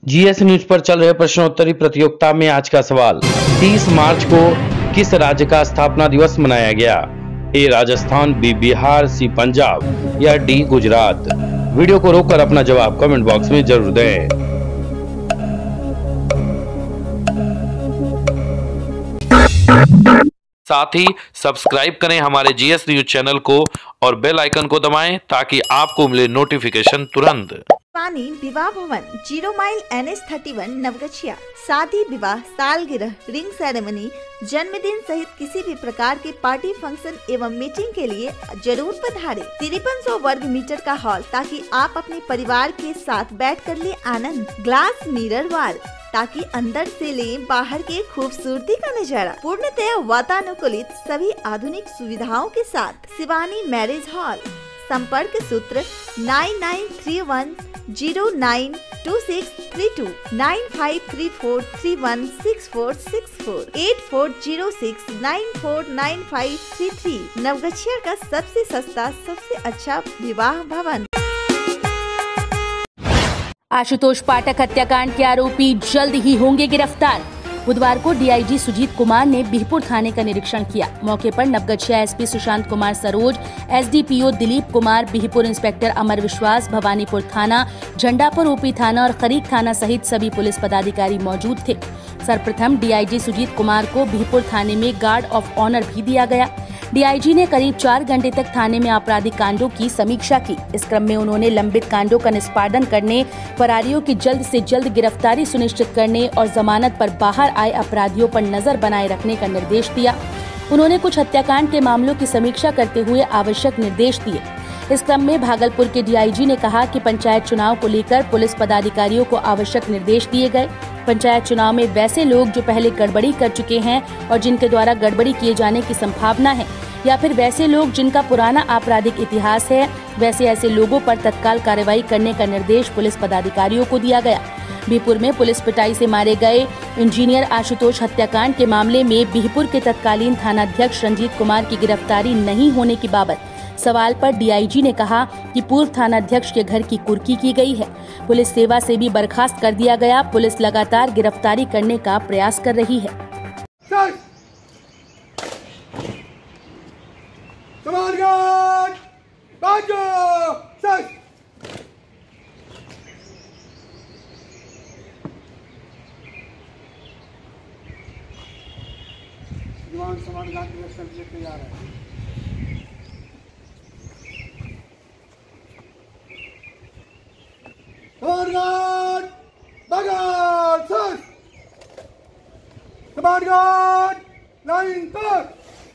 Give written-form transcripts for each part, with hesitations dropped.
GS news पर चल रहे प्रश्नोत्तरी प्रतियोगिता में आज का सवाल, 30 मार्च को किस राज्य का स्थापना दिवस मनाया गया? A Rajasthan, B Bihar, C Punjab या डी गुजरात? वीडियो को रोककर अपना जवाब कमेंट बॉक्स में जरूर दें। साथ ही सब्सक्राइब करें हमारे जीएस न्यूज चैनल को और बेल आइकन को दबाएं ताकि आपको मिले नोटिफिकेशन तुरंत। पानी विवाह भवन 0 माइल NH31 नवगछिया। शादी, विवाह, सालगिरह, रिंग सेरेमनी, जन्मदिन सहित किसी भी प्रकार के पार्टी फंक्शन एवं मीटिंग के लिए जरूर पधारें। 5300 वर्ग मीटर का हॉल ताकि आप अपने परिवार के साथ बैठकर ले आनंद। ग्लास मिरर वॉल ताकि अंदर से लें बाहर के खूबसूरती का नजारा। पूर्णतः वातानुकूलित सभी आधुनिक सुविधाओं के साथ शिवानी मैरिज हॉल। संपर्क सूत्र 9931092632 9534316464 8406949533। नवगछिया का सबसे सस्ता, सबसे अच्छा विवाह भवन। आशुतोष पाठक हत्याकांड के आरोपी जल्द ही होंगे गिरफ्तार। बुधवार को डीआईजी सुजीत कुमार ने बिहपुर थाने का निरीक्षण किया। मौके पर Naugachia SP Sushant Kumar Saroj, SDPO Dilip Kumar, Bihpur inspector Amar Vishwas, Bhawanipur थाना, झंडापुर ओपी थाना और खरीक थाना सहित सभी पुलिस पदाधिकारी मौजूद थे। सर्वप्रथम डीआईजी सुजीत कुमार को बिहपुर थाने में गार्ड ऑफ ऑनर भी दिया गया। डीआईजी ने करीब 4 घंटे तक थाने में आपराधिक कांडों की समीक्षा की। इस क्रम में उन्होंने लंबित कांडों का निष्पादन करने, फरारियों की जल्द से जल्द गिरफ्तारी सुनिश्चित करने और जमानत पर बाहर आए अपराधियों पर नजर बनाए रखने का निर्देश दिया। उन्होंने कुछ हत्याकांड के मामलों की समीक्षा करते हुए आवश्यक निर्देश दिए। इस क्रम में भागलपुर के डीआईजी ने कहा कि पंचायत चुनाव को लेकर पुलिस पदाधिकारियों को आवश्यक निर्देश दिए गए। पंचायत चुनाव में वैसे लोग जो पहले गड़बड़ी कर चुके हैं और जिनके द्वारा गड़बड़ी किए जाने की संभावना है, या फिर वैसे लोग जिनका पुराना आपराधिक इतिहास है, वैसे ऐसे लोगों पर तत्काल कार्रवाई करने का निर्देश पुलिस पदाधिकारियों को दिया गया। बिहपुर में पुलिस पिटाई से मारे गए इंजीनियर आशुतोष हत्याकांड के मामले में बिहपुर के तत्कालीन थानाध्यक्ष रंजीत कुमार की गिरफ्तारी नहीं होने की बाबत सवाल पर डीआईजी ने कहा कि पूर्व थानाध्यक्ष के घर की कुर्की की गई है। पुलिस सेवा से भी बर्खास्त कर दिया गया। पुलिस लगातार गिरफ्तारी करने का प्रयास कर रही है। लाइन पर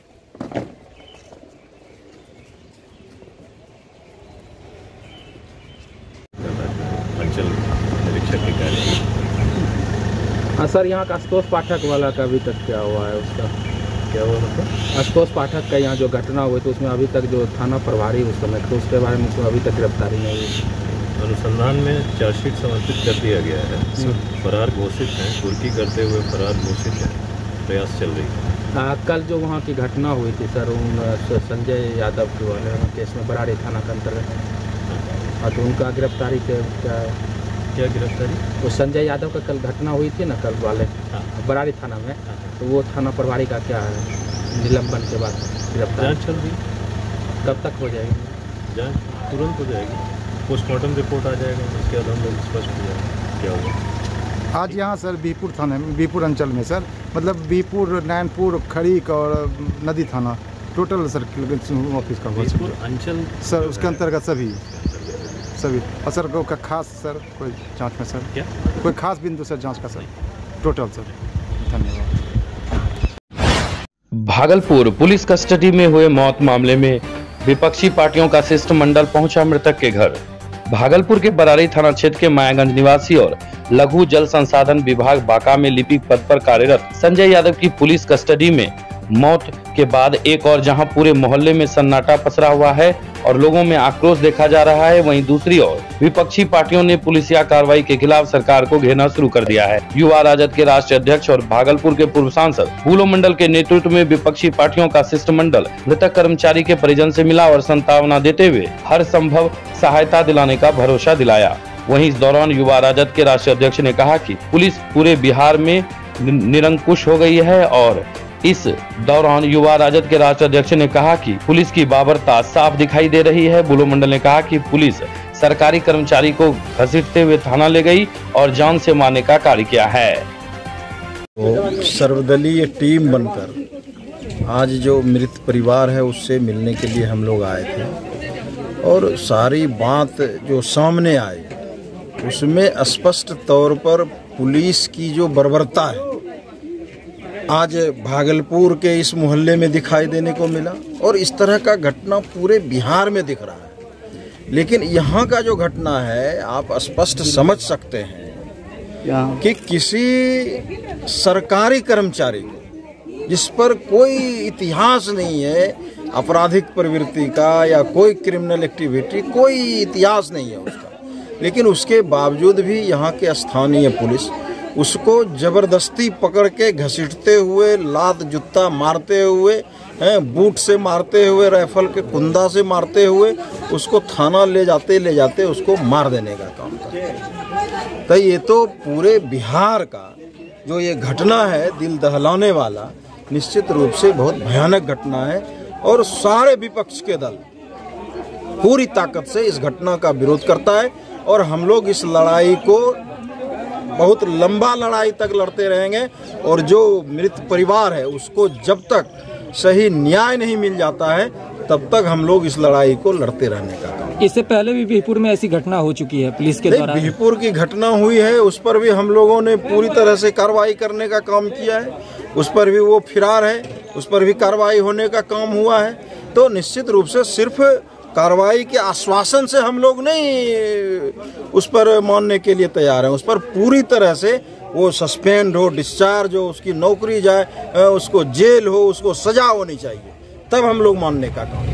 अंचल निरीक्षक के कार्य। हाँ सर, यहाँ का आशुतोष पाठक वाला का अभी तक क्या हुआ है? उसका क्या हुआ मतलब? आशुतोष पाठक का यहाँ जो घटना हुई तो उसमें अभी तक जो थाना प्रभारी उस समय तो उसके बारे में अभी तक गिरफ्तारी नहीं हुई। अनुसंधान में चार्जशीट समर्पित कर दिया गया है। फरार घोषित हैं, कुर्की करते हुए फरार घोषित हैं। प्रयास चल रही है। कल जो वहाँ की घटना हुई थी सर, उन संजय यादव के वाले केस में बराड़ी थाना के अंतर्गत, हाँ, तो उनका गिरफ्तारी क्या गिरफ्तारी? वो संजय यादव का कल घटना हुई थी ना, कल वाले बराड़ी थाना में, तो वो थाना प्रभारी का क्या है निलंबन के बाद गिरफ्तारी जाँच चल रही। कब तक हो जाएगी जाँच? तुरंत हो जाएगी। पोस्टमार्टम रिपोर्ट आ जाएगा, उसके बाद हम लोग स्पष्ट हो जाएगा क्या होगा। आज यहाँ सर बिहपुर थाने में, बिहपुर अंचल में सर, मतलब बिहपुर, नैनपुर, खरीक और नदी थाना टोटल सर ऑफिस का अंचल सर, उसके अंतर्गत सभी और सर को खास सर कोई जांच में सर क्या कोई खास बिंदु सर जांच का सर टोटल सर। धन्यवाद। भागलपुर पुलिस कस्टडी में हुए मौत मामले में विपक्षी पार्टियों का शिष्टमंडल पहुंचा मृतक के घर। भागलपुर के बराड़ी थाना क्षेत्र के मायागंज निवासी और लघु जल संसाधन विभाग बांका में लिपिक पद पर कार्यरत संजय यादव की पुलिस कस्टडी में मौत के बाद एक और जहां पूरे मोहल्ले में सन्नाटा पसरा हुआ है और लोगों में आक्रोश देखा जा रहा है, वहीं दूसरी ओर विपक्षी पार्टियों ने पुलिसिया कार्रवाई के खिलाफ सरकार को घेरना शुरू कर दिया है। युवा राजद के राष्ट्रीय अध्यक्ष और भागलपुर के पूर्व सांसद फूलो मंडल के नेतृत्व में विपक्षी पार्टियों का शिष्टमंडल मृतक कर्मचारी के परिजन से मिला और सांत्वना देते हुए हर संभव सहायता दिलाने का भरोसा दिलाया। वहीं इस दौरान युवा राजद के राष्ट्रीय अध्यक्ष ने कहा कि पुलिस पूरे बिहार में निरंकुश हो गई है और इस दौरान युवा राजद के राष्ट्रीय अध्यक्ष ने कहा कि पुलिस की बाबरता साफ दिखाई दे रही है। बुलो मंडल ने कहा कि पुलिस सरकारी कर्मचारी को घसीटते हुए थाना ले गई और जान से मारने का कार्य किया है। तो सर्वदलीय टीम बनकर आज जो मृत परिवार है उससे मिलने के लिए हम लोग आए थे और सारी बात जो सामने आई उसमें स्पष्ट तौर पर पुलिस की जो बर्बरता है आज भागलपुर के इस मोहल्ले में दिखाई देने को मिला और इस तरह का घटना पूरे बिहार में दिख रहा है। लेकिन यहाँ का जो घटना है आप स्पष्ट समझ सकते हैं कि किसी सरकारी कर्मचारी को जिस पर कोई इतिहास नहीं है आपराधिक प्रवृत्ति का या कोई क्रिमिनल एक्टिविटी, कोई इतिहास नहीं है उसका, लेकिन उसके बावजूद भी यहाँ के स्थानीय पुलिस उसको जबरदस्ती पकड़ के घसीटते हुए, लात जूता मारते हुए, बूट से मारते हुए, राइफल के कुंदा से मारते हुए उसको थाना ले जाते उसको मार देने का काम करते। तो ये तो पूरे बिहार का जो ये घटना है दिल दहलाने वाला, निश्चित रूप से बहुत भयानक घटना है और सारे विपक्ष के दल पूरी ताकत से इस घटना का विरोध करता है और हम लोग इस लड़ाई को बहुत लंबा लड़ाई तक लड़ते रहेंगे और जो मृत परिवार है उसको जब तक सही न्याय नहीं मिल जाता है तब तक हम लोग इस लड़ाई को लड़ते रहने का काम। इससे पहले भी बिहपुर में ऐसी घटना हो चुकी है पुलिस के द्वारा। बिहपुर की घटना हुई है, उस पर भी हम लोगों ने पूरी तरह से कार्रवाई करने का काम किया है, उस पर भी वो फरार है, उस पर भी कार्रवाई होने का काम हुआ है। तो निश्चित रूप से सिर्फ कार्रवाई के आश्वासन से हम लोग नहीं उस पर मानने के लिए तैयार हैं, उस पर पूरी तरह से वो सस्पेंड हो, डिस्चार्ज हो, उसकी नौकरी जाए, उसको जेल हो, उसको सजा होनी चाहिए, तब हम लोग मानने का काम।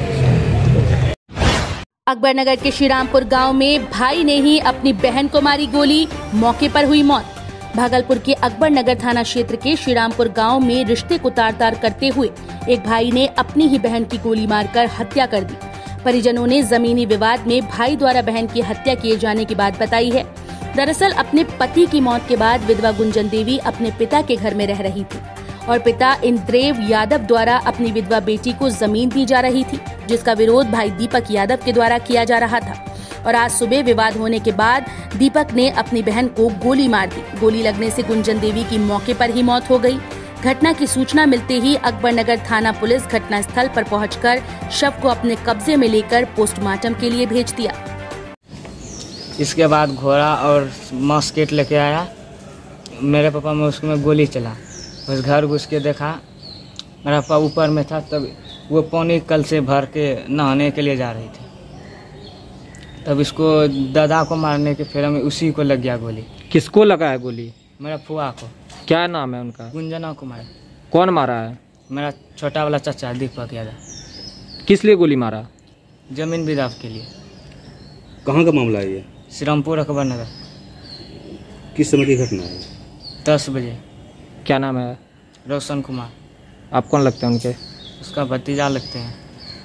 अकबरनगर के श्रीरामपुर गांव में भाई ने ही अपनी बहन को मारी गोली, मौके पर हुई मौत। भागलपुर के अकबरनगर थाना क्षेत्र के श्रीरामपुर गांव में रिश्ते को तार-तार करते हुए एक भाई ने अपनी ही बहन की गोली मारकर हत्या कर दी। परिजनों ने जमीनी विवाद में भाई द्वारा बहन की हत्या किए जाने की बात बताई है। दरअसल अपने पति की मौत के बाद विधवा गुंजन देवी अपने पिता के घर में रह रही थी और पिता इंद्रेव यादव द्वारा अपनी विधवा बेटी को जमीन दी जा रही थी, जिसका विरोध भाई दीपक यादव के द्वारा किया जा रहा था। और आज सुबह विवाद होने के बाद दीपक ने अपनी बहन को गोली मार दी। गोली लगने से गुंजन देवी की मौके पर ही मौत हो गई। घटना की सूचना मिलते ही अकबरनगर थाना पुलिस घटनास्थल पर पहुंचकर शव को अपने कब्जे में लेकर पोस्टमार्टम के लिए भेज दिया। इसके बाद घोड़ा और मस्केट लेके आया, मेरे पापा में उसमें गोली चला। बस घर घुस के देखा मेरा पापा ऊपर में था, तब वो पानी कल से भर के नहाने के लिए जा रही थी। तब इसको दादा को मारने के फेरा में उसी को लग गया गोली। किसको लगा है गोली? मेरा फुआ को। क्या नाम है उनका? गुंजना कुमार। कौन मारा है? मेरा छोटा वाला चाचा दीपक यादव। किस लिए गोली मारा? जमीन विवाद के लिए। कहाँ का मामला है ये? श्रीरामपुर अकबरनगर। किस समय की घटना है? 10 बजे। क्या नाम है? रोशन कुमार। आप कौन लगते हैं उनके? उसका भतीजा लगते हैं।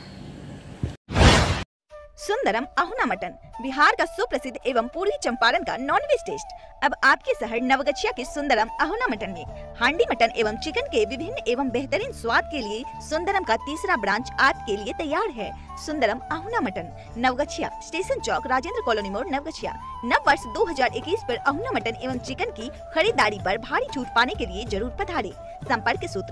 सुंदरम अहुना मटन, बिहार का सुप्रसिद्ध एवं पूर्वी चंपारण का नॉनवेज टेस्ट अब आपके शहर नवगछिया के सुंदरम अहुना मटन में। हांडी मटन एवं चिकन के विभिन्न एवं बेहतरीन स्वाद के लिए सुंदरम का तीसरा ब्रांच आपके लिए तैयार है। सुंदरम अहुना मटन, नवगछिया, स्टेशन चौक, राजेंद्र कॉलोनी मोड़, नवगछिया। नव वर्ष 2021 पर अहुना मटन एवं चिकन की खरीदारी पर भारी छूट पाने के लिए जरूर पधारें। संपर्क सूत्र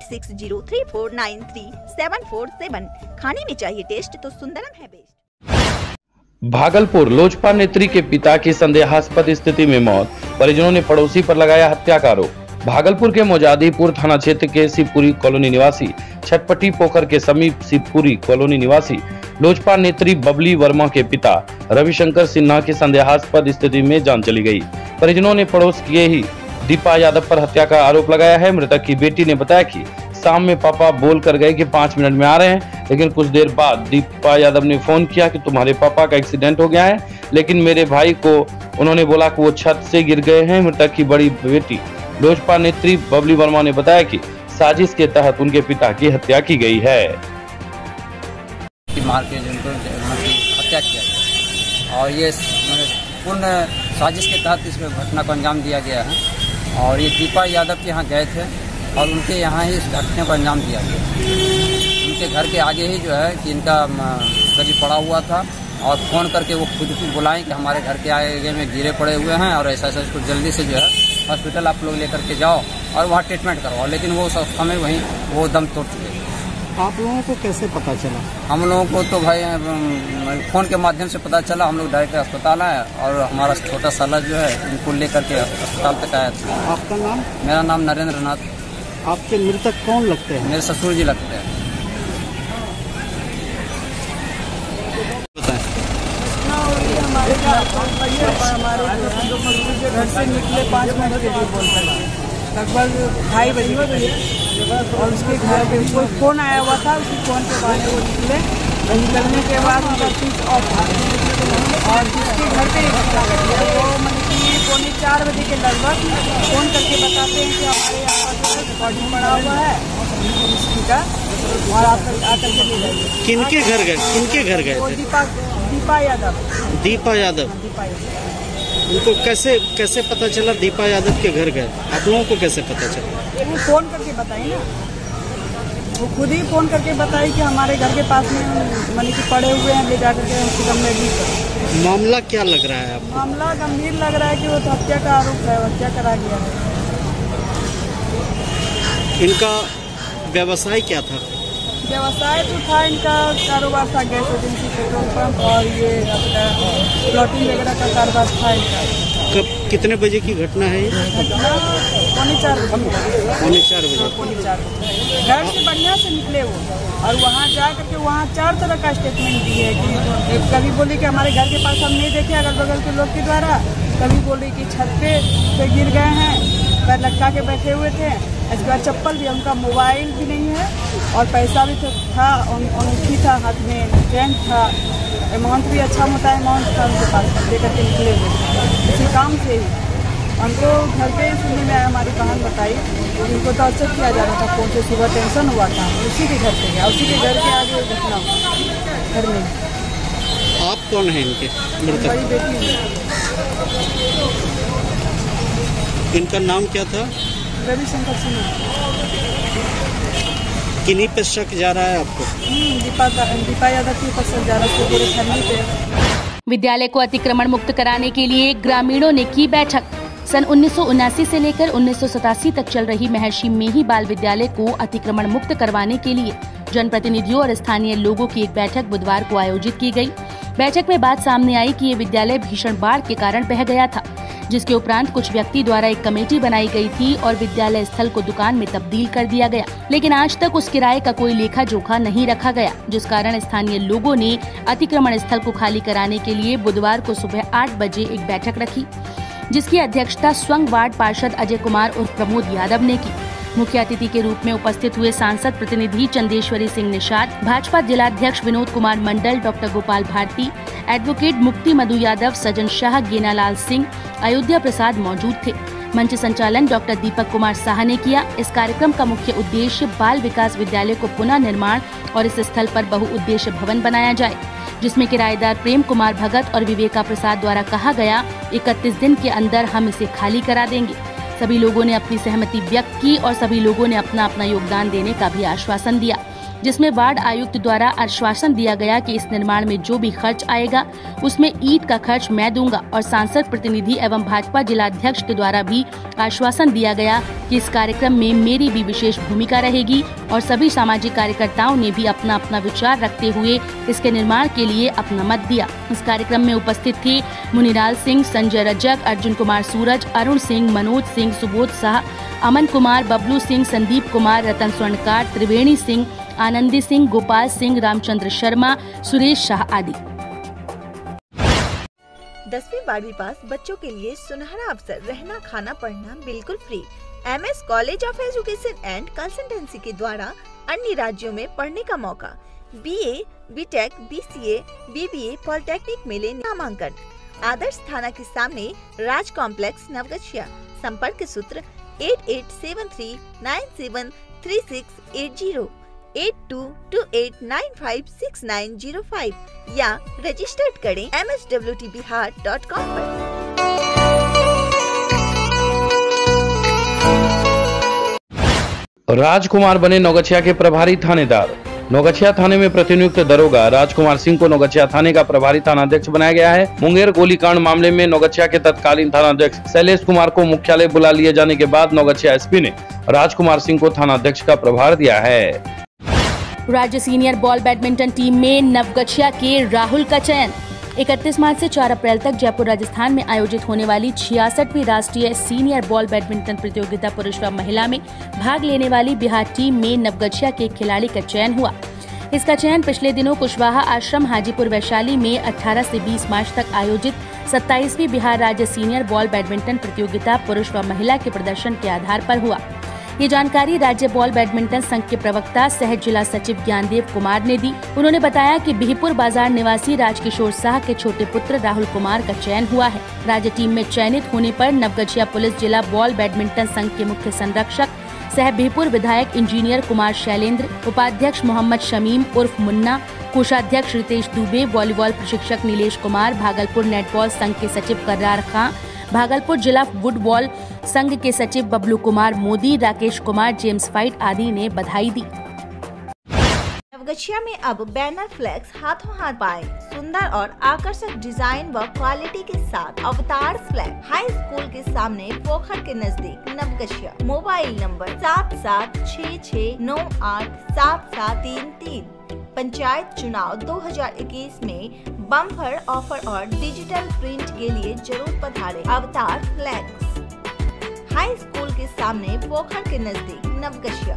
8603493747। खाने में चाहिए टेस्ट तो सुंदरम है बेस्ट। भागलपुर लोजपा नेत्री के पिता की संदेहास्पद स्थिति में मौत, परिजनों ने पड़ोसी पर लगाया हत्या का आरोप। भागलपुर के मोजादीपुर थाना क्षेत्र के शिवपुरी कॉलोनी निवासी, छटपटी पोखर के समीप शिवपुरी कॉलोनी निवासी लोजपा नेत्री बबली वर्मा के पिता रविशंकर सिन्हा की संदेहास्पद स्थिति में जान चली गई। परिजनों ने पड़ोस के ही दीपा यादव पर हत्या का आरोप लगाया है। मृतक की बेटी ने बताया कि शाम में पापा बोल कर गए कि 5 मिनट में आ रहे हैं, लेकिन कुछ देर बाद दीपा यादव ने फोन किया कि तुम्हारे पापा का एक्सीडेंट हो गया है, लेकिन मेरे भाई को उन्होंने बोला कि वो छत से गिर गए हैं। मृतक की बड़ी बेटी लोजपा नेत्री बबली वर्मा ने बताया कि साजिश के तहत उनके पिता की हत्या की गई है। मार के जिनको हत्या किया और ये पूर्ण साजिश के तहत इस घटना को अंजाम दिया गया है। और ये दीपा यादव के यहाँ गए थे और उनके यहाँ ही इस घटना को अंजाम दिया गया। उनके घर के आगे ही जो है कि इनका शरीर पड़ा हुआ था और फ़ोन करके वो खुद को बुलाएं कि हमारे घर के आगे में गिरे पड़े हुए हैं और ऐसा इसको जल्दी से जो है हॉस्पिटल आप लोग लेकर के जाओ और वहाँ ट्रीटमेंट करवाओ। लेकिन वो उस समय वहीं वो दम तोड़ चुके। आप लोगों को कैसे पता चला? हम लोगों को तो भाई फ़ोन के माध्यम से पता चला। हम लोग डायरेक्ट अस्पताल आए और हमारा छोटा साला जो है इनको लेकर के अस्पताल तक आया था। आपका नाम? मेरा नाम नरेंद्र नाथ। आपके मृतक कौन लगते हैं? मेरे ससुर जी लगते हैं। हमारे घर से निकले 5 मिनट के लिए बोलते लगभग 2:30 बजे और उसके घर पे कोई फ़ोन आया हुआ था। उसके फ़ोन पे बाद वो निकलने के बाद उनका स्विच ऑफ था और जिसके घर पे वो मतलब कि 3:45 बजे के लगभग फ़ोन करके बताते हैं कि हमारे यहाँ पर जो है बॉडी पड़ा हुआ है का और आप आकर के ले जाइए। किनके घर गए? किनके घर गए थे? दीपा यादव। दीपा यादव। उनको कैसे पता चला दीपा यादव के घर गए? आप लोगों को कैसे पता चला? वो फ़ोन करके बताई ना, वो खुद ही फ़ोन करके बताई कि हमारे घर के पास में मतलब कि पड़े हुए हैं, ले जाकर के हॉस्पिटल में भी। मामला क्या लग रहा है आपको? मामला गंभीर लग रहा है कि वो तो हत्या का आरोप है, हत्या करा गया है। इनका व्यवसाय क्या था? व्यवसाय तो था इनका, कारोबार था गैस एजेंसी, पेट्रोल पंप और ये अपना प्लॉटिंग वगैरह का कारोबार था इनका। कब कितने बजे की घटना है ये? घटना 3:45 बजे। 3:45 बजे घर से बढ़िया से निकले वो और वहाँ जा करके वहाँ 4 तरह का स्टेटमेंट दिए कि कभी बोले कि हमारे घर के पास हम नहीं देखे अगल बगल के लोग के द्वारा, कभी बोले कि छत पे गिर गए हैं, पैर लटका के बैठे हुए थे। इसके बाद चप्पल भी, उनका मोबाइल भी नहीं है और पैसा भी था, अंगूठी था हाथ में, चेन था, अमाउंट भी अच्छा मोटा अमाउंट था उनके पास, लेकर के निकले हुए इसी काम से ही। हमको घर पे सुनने में आया, हमारी बहन बताई, उनको टॉर्चर किया जा रहा था फ़ोन से, सुबह टेंशन हुआ था, उसी के घर पे गया, उसी के घर के आगे घटना हुआ घर में। आप कौन है इनके? बड़ी बेटी। इनका नाम क्या था? रविशंकर सिन्हा। किन्हीं पे शक जा रहा है आपको? दीपा यादव के ऊपर शक जा रहा है, पूरे फैमिली पे। विद्यालय को अतिक्रमण मुक्त कराने के लिए ग्रामीणों ने की बैठक। सन 1979 से लेकर 1987 तक चल रही महर्षि मेही बाल विद्यालय को अतिक्रमण मुक्त करवाने के लिए जनप्रतिनिधियों और स्थानीय लोगों की एक बैठक बुधवार को आयोजित की गई। बैठक में बात सामने आई कि ये विद्यालय भीषण बाढ़ के कारण बह गया था, जिसके उपरांत कुछ व्यक्ति द्वारा एक कमेटी बनाई गई थी और विद्यालय स्थल को दुकान में तब्दील कर दिया गया, लेकिन आज तक उस किराए का कोई लेखा जोखा नहीं रखा गया, जिस कारण स्थानीय लोगों ने अतिक्रमण स्थल को खाली कराने के लिए बुधवार को सुबह 8 बजे एक बैठक रखी, जिसकी अध्यक्षता स्वयं वार्ड पार्षद अजय कुमार उर्फ प्रमोद यादव ने की। मुख्य अतिथि के रूप में उपस्थित हुए सांसद प्रतिनिधि चंदेश्वरी सिंह निषाद, भाजपा जिलाध्यक्ष विनोद कुमार मंडल, डॉक्टर गोपाल भारती, एडवोकेट मुक्ति मधु यादव, सजन शाह, गेनालाल सिंह, अयोध्या प्रसाद मौजूद थे। मंच संचालन डॉक्टर दीपक कुमार साहा ने किया। इस कार्यक्रम का मुख्य उद्देश्य बाल विकास विद्यालय को पुनः निर्माण और इस स्थल पर बहुउद्देश्य भवन बनाया जाए, जिसमें किराएदार प्रेम कुमार भगत और विवेका प्रसाद द्वारा कहा गया 31 दिन के अंदर हम इसे खाली करा देंगे। सभी लोगों ने अपनी सहमति व्यक्त की और सभी लोगों ने अपना अपना योगदान देने का भी आश्वासन दिया, जिसमें वार्ड आयुक्त द्वारा आश्वासन दिया गया कि इस निर्माण में जो भी खर्च आएगा उसमें ईंट का खर्च मैं दूंगा, और सांसद प्रतिनिधि एवं भाजपा जिलाध्यक्ष के द्वारा भी आश्वासन दिया गया कि इस कार्यक्रम में मेरी भी विशेष भूमिका रहेगी और सभी सामाजिक कार्यकर्ताओं ने भी अपना अपना विचार रखते हुए इसके निर्माण के लिए अपना मत दिया। इस कार्यक्रम में उपस्थित थे मुनिलाल सिंह, संजय रजक, अर्जुन कुमार सूरज, अरुण सिंह, मनोज सिंह, सुबोध शाह, अमन कुमार, बबलू सिंह, संदीप कुमार, रतन स्वर्णकार, त्रिवेणी सिंह, आनंदी सिंह, गोपाल सिंह, रामचंद्र शर्मा, सुरेश शाह आदि। 10वीं 12वीं पास बच्चों के लिए सुनहरा अवसर, रहना खाना पढ़ना बिल्कुल free. MS college of education and consultancy के द्वारा अन्य राज्यों में पढ़ने का मौका। BA, BTech, BCA, BBA, polytechnic में ले नामांकन। आदर्श थाना के सामने राज कॉम्प्लेक्स, नवगछिया। संपर्क सूत्र 8873973680। 8228956905 या रजिस्टर्ड करें mswtbihar.com पर। राजकुमार बने नौगछिया के प्रभारी थानेदार। नौगछिया थाने में प्रतिनियुक्त दरोगा राजकुमार सिंह को नौगछिया थाने का प्रभारी थानाध्यक्ष बनाया गया है। मुंगेर गोलीकांड मामले में नौगछिया के तत्कालीन थानाध्यक्ष शैलेश कुमार को मुख्यालय बुला लिए जाने के बाद नौगछिया एसपी ने राजकुमार सिंह को थानाध्यक्ष का प्रभार दिया है। राज्य सीनियर बॉल बैडमिंटन टीम में नवगछिया के राहुल का चयन। 31 मार्च से 4 अप्रैल तक जयपुर राजस्थान में आयोजित होने वाली 66वीं राष्ट्रीय सीनियर बॉल बैडमिंटन प्रतियोगिता पुरुष व महिला में भाग लेने वाली बिहार टीम में नवगछिया के खिलाड़ी का चयन हुआ। इसका चयन पिछले दिनों कुशवाहा आश्रम हाजीपुर वैशाली में 18 से 20 मार्च तक आयोजित 27वीं बिहार राज्य सीनियर बॉल बैडमिंटन प्रतियोगिता पुरुष व महिला के प्रदर्शन के आधार पर हुआ। ये जानकारी राज्य बॉल बैडमिंटन संघ के प्रवक्ता सह जिला सचिव ज्ञानदेव कुमार ने दी। उन्होंने बताया कि बिहिपुर बाजार निवासी राजकिशोर शाह के छोटे पुत्र राहुल कुमार का चयन हुआ है। राज्य टीम में चयनित होने पर नवगछिया पुलिस जिला बॉल बैडमिंटन संघ के मुख्य संरक्षक सह बिहिपुर विधायक इंजीनियर कुमार शैलेंद्र, उपाध्यक्ष मोहम्मद शमीम उर्फ मुन्ना, कोषाध्यक्ष रितेश दुबे, वॉलीबॉल प्रशिक्षक नीलेश कुमार, भागलपुर नेटबॉल संघ के सचिव कर्रार खां, भागलपुर जिला फुटबॉल संघ के सचिव बबलू कुमार मोदी, राकेश कुमार, जेम्स फाइट आदि ने बधाई दी। नवगछिया में अब बैनर फ्लैक्स हाथों हाथ पाएं। सुंदर और आकर्षक डिजाइन व क्वालिटी के साथ अवतार फ्लैग हाई स्कूल के सामने पोखर के नजदीक नवगछिया। Mobile number 7766987733। पंचायत चुनाव 2021 में बम्पर ऑफर और डिजिटल प्रिंट के लिए जरूर पधारें। अवतार फ्लैक्स हाई स्कूल के सामने पोखर के नजदीक नवगछिया।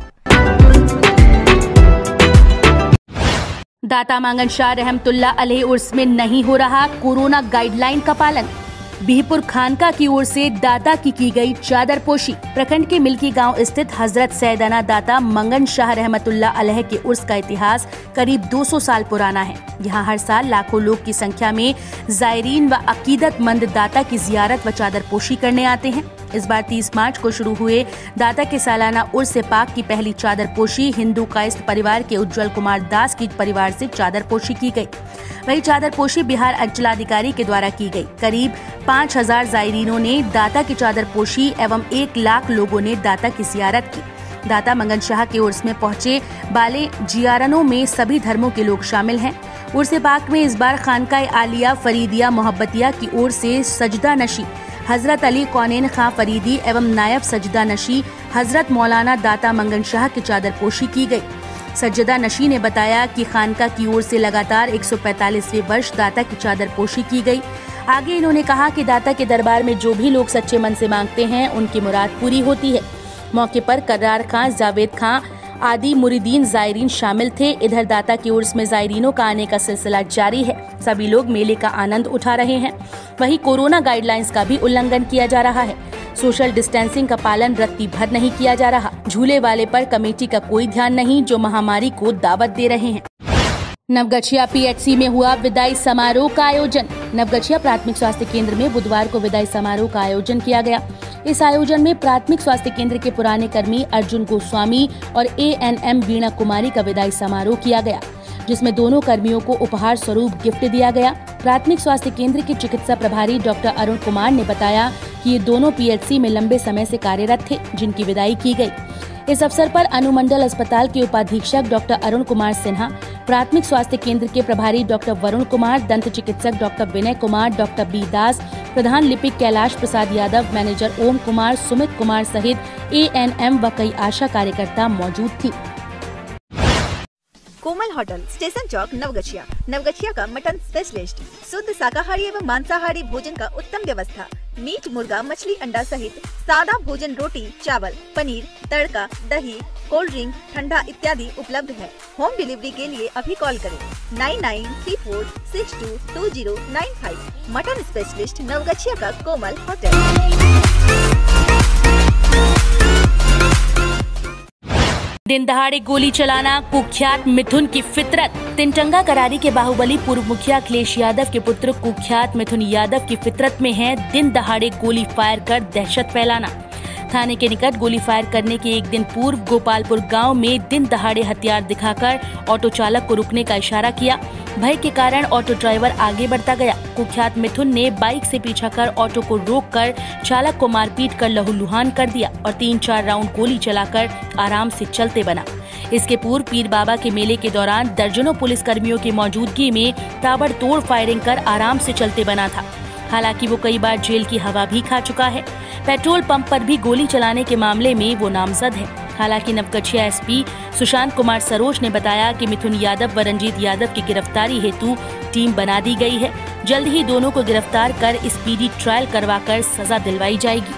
दाता मांगन शाह रहमतुल्लाह अलैह उर्स में नहीं हो रहा कोरोना गाइडलाइन का पालन। बिहिपुर खानका की ओर से दाता की गई चादर पोशी। प्रखंड के मिल्की गांव स्थित हजरत सैयदना दाता मंगन शाह रहमतुल्लाह अलैह के उर्स का इतिहास करीब 200 साल पुराना है। यहाँ हर साल लाखों लोग की संख्या में जायरीन व अकीदतमंद दाता की जियारत व चादर पोशी करने आते हैं। इस बार 30 मार्च को शुरू हुए दाता के सालाना उर्स पाक की पहली चादर पोशी हिंदू कायस्थ परिवार के उज्जवल कुमार दास की परिवार से चादर पोशी की गई। वही चादर पोशी बिहार अंचलाधिकारी के द्वारा की गई। करीब 5000 जायरीनों ने दाता की चादर पोशी एवं 1 लाख लोगों ने दाता की जियारत की। दाता मंगन शाह के उर्स में पहुंचे बाले जियारनों में सभी धर्मों के लोग शामिल हैं। उर्स पाक में इस बार खानकाए आलिया फरीदिया मोहब्बतिया की ओर से सजदा नशी हजरत अली कौनेन खां फरीदी एवं नायब सजदा नशी हजरत मौलाना दाता मंगन शाह की चादर पोशी की गई। सज्जदा नशी ने बताया कि खानका की ओर से लगातार 145वें वर्ष दाता की चादर पोशी की गई। आगे इन्होंने कहा कि दाता के दरबार में जो भी लोग सच्चे मन से मांगते हैं उनकी मुराद पूरी होती है। मौके पर कर्रार खां, जावेद खां आदि मुरीदीन जायरीन शामिल थे। इधर दाता की उर्स में जायरीनों का आने का सिलसिला जारी है। सभी लोग मेले का आनंद उठा रहे हैं। वहीं कोरोना गाइडलाइंस का भी उल्लंघन किया जा रहा है। सोशल डिस्टेंसिंग का पालन रत्ती भर नहीं किया जा रहा। झूले वाले पर कमेटी का कोई ध्यान नहीं, जो महामारी को दावत दे रहे हैं। नवगछिया पीएचसी में हुआ विदाई समारोह का आयोजन। नवगछिया प्राथमिक स्वास्थ्य केंद्र में बुधवार को विदाई समारोह का आयोजन किया गया। इस आयोजन में प्राथमिक स्वास्थ्य केंद्र के पुराने कर्मी अर्जुन गोस्वामी और एएनएम वीणा कुमारी का विदाई समारोह किया गया, जिसमें दोनों कर्मियों को उपहार स्वरूप गिफ्ट दिया गया। प्राथमिक स्वास्थ्य केंद्र के चिकित्सा प्रभारी डॉक्टर अरुण कुमार ने बताया कि ये दोनों पीएचसी में लंबे समय से कार्यरत थे, जिनकी विदाई की गई। इस अवसर पर अनुमंडल अस्पताल के उपाधीक्षक डॉक्टर अरुण कुमार सिन्हा, प्राथमिक स्वास्थ्य केंद्र के प्रभारी डॉक्टर वरुण कुमार, दंत चिकित्सक doctor Vinay Kumar, doctor B Das, प्रधान लिपिक कैलाश प्रसाद यादव, मैनेजर ओम कुमार, सुमित कुमार सहित एएनएम व कई आशा कार्यकर्ता मौजूद थी। कोमल होटल, स्टेशन चौक, नवगछिया। नवगछिया का मटन स्पेशलिस्ट, शुद्ध शाकाहारी एवं मांसाहारी भोजन का उत्तम व्यवस्था। मीट, मुर्गा, मछली, अंडा सहित सादा भोजन, रोटी, चावल, पनीर, तड़का, दही, कोल्ड ड्रिंक, ठंडा इत्यादि उपलब्ध है। होम डिलीवरी के लिए अभी कॉल करें 9934622095। मटन स्पेशलिस्ट, नवगछिया का कोमल होटल। दिन दहाड़े गोली चलाना कुख्यात मिथुन की फितरत। तिनटंगा करारी के बाहुबली पूर्व मुखिया अखिलेश यादव के पुत्र कुख्यात मिथुन यादव की फितरत में है दिन दहाड़े गोली फायर कर दहशत फैलाना। थाने के निकट गोली फायर करने के एक दिन पूर्व गोपालपुर गांव में दिन दहाड़े हथियार दिखाकर ऑटो चालक को रुकने का इशारा किया। भय के कारण ऑटो ड्राइवर आगे बढ़ता गया। कुख्यात मिथुन ने बाइक से पीछा कर ऑटो को रोककर चालक को मारपीट कर लहूलुहान कर दिया और 3-4 राउंड गोली चलाकर आराम से चलते बना। इसके पूर्व पीर बाबा के मेले के दौरान दर्जनों पुलिस कर्मियों की मौजूदगी में ताबड़तोड़ फायरिंग कर आराम से चलते बना था। हालांकि वो कई बार जेल की हवा भी खा चुका है। पेट्रोल पंप पर भी गोली चलाने के मामले में वो नामजद है। हालांकि नवगछिया एसपी सुशांत कुमार सरोज ने बताया कि मिथुन यादव व रंजीत यादव की गिरफ्तारी हेतु टीम बना दी गई है। जल्द ही दोनों को गिरफ्तार कर स्पीडी ट्रायल करवाकर सजा दिलवाई जाएगी।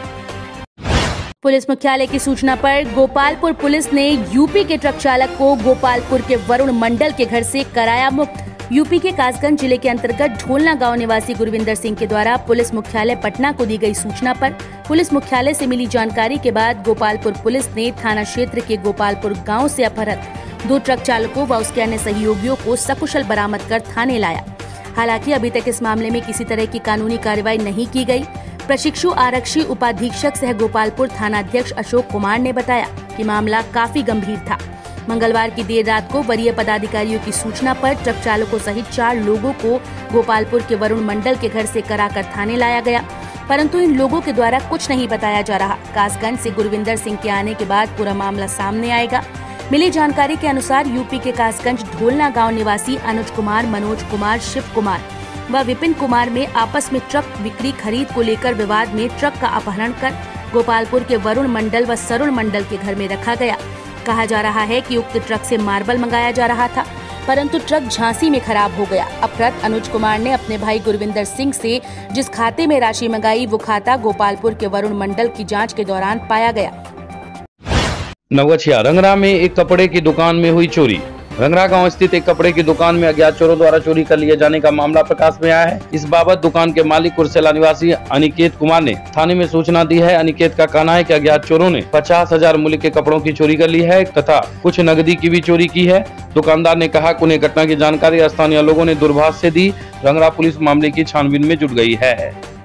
पुलिस मुख्यालय की सूचना पर गोपालपुर पुलिस ने यूपी के ट्रक चालक को गोपालपुर के वरुण मंडल के घर से कराया मुक्त। यूपी के कासगंज जिले के अंतर्गत ढोलना गांव निवासी गुरविंदर सिंह के द्वारा पुलिस मुख्यालय पटना को दी गई सूचना पर पुलिस मुख्यालय से मिली जानकारी के बाद गोपालपुर पुलिस ने थाना क्षेत्र के गोपालपुर गांव से अपहृत 2 ट्रक चालकों व उसके अन्य सहयोगियों को सकुशल बरामद कर थाने लाया। हालांकि अभी तक इस मामले में किसी तरह की कानूनी कार्रवाई नहीं की गई। प्रशिक्षु आरक्षी उपाधीक्षक सह गोपालपुर थाना अध्यक्ष अशोक कुमार ने बताया कि मामला काफी गंभीर था। मंगलवार की देर रात को वरीय पदाधिकारियों की सूचना पर ट्रक चालकों सहित 4 लोगों को गोपालपुर के वरुण मंडल के घर से कराकर थाने लाया गया, परंतु इन लोगों के द्वारा कुछ नहीं बताया जा रहा। कासगंज से गुरविंदर सिंह के आने के बाद पूरा मामला सामने आएगा। मिली जानकारी के अनुसार यूपी के कासगंज ढोलना गांव निवासी अनुज कुमार, मनोज कुमार, शिव कुमार व विपिन कुमार में आपस में ट्रक बिक्री खरीद को लेकर विवाद में ट्रक का अपहरण कर गोपालपुर के वरुण मंडल व सरुण मंडल के घर में रखा गया। कहा जा रहा है कि उक्त ट्रक से मार्बल मंगाया जा रहा था, परंतु ट्रक झांसी में खराब हो गया। अपहृत अनुज कुमार ने अपने भाई गुरविंदर सिंह से जिस खाते में राशि मंगाई वो खाता गोपालपुर के वरुण मंडल की जांच के दौरान पाया गया। नवगछिया रंगरा में एक कपड़े की दुकान में हुई चोरी। रंगरा गांव स्थित एक कपड़े की दुकान में अज्ञात चोरों द्वारा चोरी कर लिए जाने का मामला प्रकाश में आया है। इस बाबत दुकान के मालिक कुर्सेला निवासी अनिकेत कुमार ने थाने में सूचना दी है। अनिकेत का कहना है कि अज्ञात चोरों ने 50,000 मूल्य के कपड़ों की चोरी कर ली है तथा कुछ नकदी की भी चोरी की है। दुकानदार ने कहा कि उन्हें घटना की जानकारी स्थानीय लोगों ने दूरभाष से दी। रंगरा पुलिस मामले की छानबीन में जुट गई है।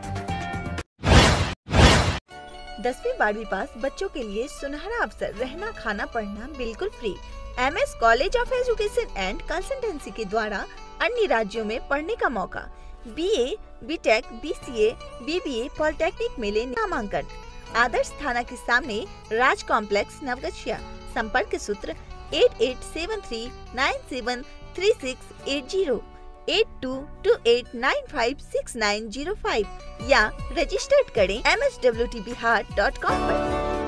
10वीं 12वीं पास बच्चों के लिए सुनहरा अवसर, रहना खाना पढ़ना बिल्कुल free. MS college of education and consultancy के द्वारा अन्य राज्यों में पढ़ने का मौका। BA, BTech, BCA, BBA polytechnic में ले नामांकन। आदर्श थाना के सामने राज कॉम्प्लेक्स नवगछिया। संपर्क सूत्र 8873973680 8228956905 या रजिस्टर्ड करें mswtbihar.com पर।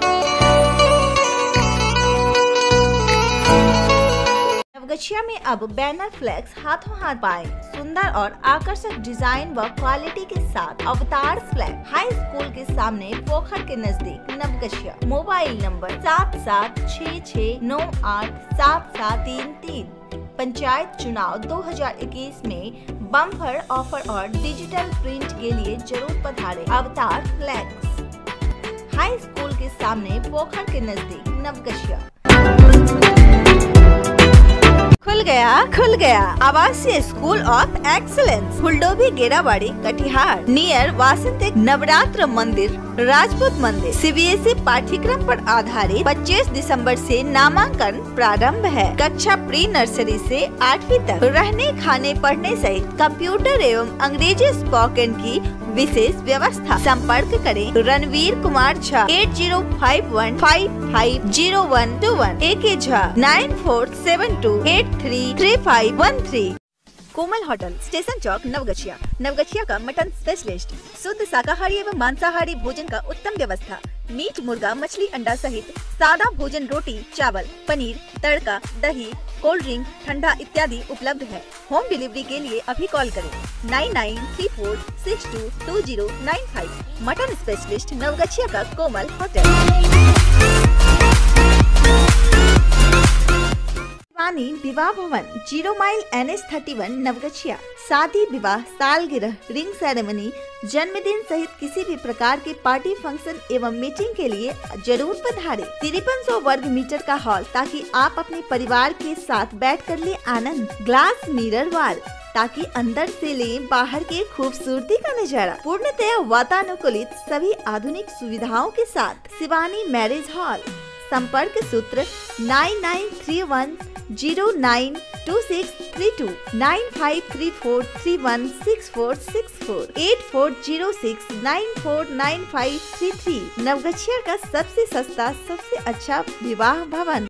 नवगछिया में अब बैनर फ्लैक्स हाथों हाथ पाएं। सुंदर और आकर्षक डिजाइन व क्वालिटी के साथ अवतार फ्लैग हाई स्कूल के सामने पोखर के नजदीक नवगछिया। Mobile number 7766987733। पंचायत चुनाव 2021 में बम्पर ऑफर और डिजिटल प्रिंट के लिए जरूर पधारें। अवतार फ्लैक्स हाई स्कूल के सामने पोखर के नजदीक नवगछिया। खुल गया आवासीय school of excellence Phuldobhi Gerabari Katihar near वासंतिक नवरात्र मंदिर राजपूत मंदिर। CBSE पाठ्यक्रम पर आधारित 25 दिसंबर से नामांकन प्रारंभ है। कक्षा प्री नर्सरी से 8वीं तक रहने खाने पढ़ने सहित कंप्यूटर एवं अंग्रेजी स्पोकन की विशेष व्यवस्था। संपर्क करें Ranveer Kumar Jha 8051550121 AK Jha 9472833513। Komal hotel station चौक नवगछिया। नवगछिया का मटन स्पेशलिस्ट, शुद्ध शाकाहारी एवं मांसाहारी भोजन का उत्तम व्यवस्था। मीट, मुर्गा, मछली, अंडा सहित सादा भोजन, रोटी, चावल, पनीर, तड़का, दही, कोल्ड ड्रिंक, ठंडा इत्यादि उपलब्ध है। होम डिलीवरी के लिए अभी कॉल करें 9934622095। मटन स्पेशलिस्ट नवगछिया का कोमल होटल। विवाह भवन 0 माइल NH31 नवगछिया। शादी, विवाह, सालगिरह, रिंग सेरेमनी, जन्मदिन सहित किसी भी प्रकार के पार्टी फंक्शन एवं मीटिंग के लिए जरूर पधारें। 5300 वर्ग मीटर का हॉल ताकि आप अपने परिवार के साथ बैठ कर ले आनंद। ग्लास मिरर वॉल, ताकि अंदर से लें बाहर के खूबसूरती का नजारा। पूर्णतया वातानुकूलित सभी आधुनिक सुविधाओं के साथ शिवानी मैरिज हॉल। संपर्क सूत्र 9931092632 9534316464 8406949533। नवगछिया का सबसे सस्ता सबसे अच्छा विवाह भवन।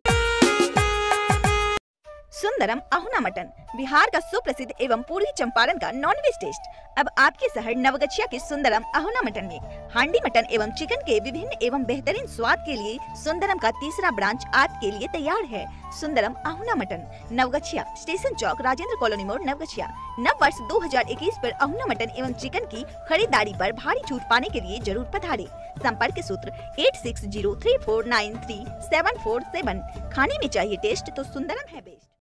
सुंदरम अहुना मटन, बिहार का सुप्रसिद्ध एवं पूर्वी चंपारण का नॉनवेज टेस्ट अब आपके शहर नवगछिया के सुंदरम अहुना मटन में। हांडी मटन एवं चिकन के विभिन्न एवं बेहतरीन स्वाद के लिए सुंदरम का तीसरा ब्रांच आपके लिए तैयार है। सुंदरम अहुना मटन, नवगछिया, स्टेशन चौक, राजेंद्र कॉलोनी मोड़, नवगछिया। नव वर्ष 2021 पर अहुना मटन एवं चिकन की खरीदारी पर भारी छूट पाने के लिए जरूर पधारें। संपर्क सूत्र 8603493747। खाने में चाहिए टेस्ट तो सुंदरम है बेस्ट।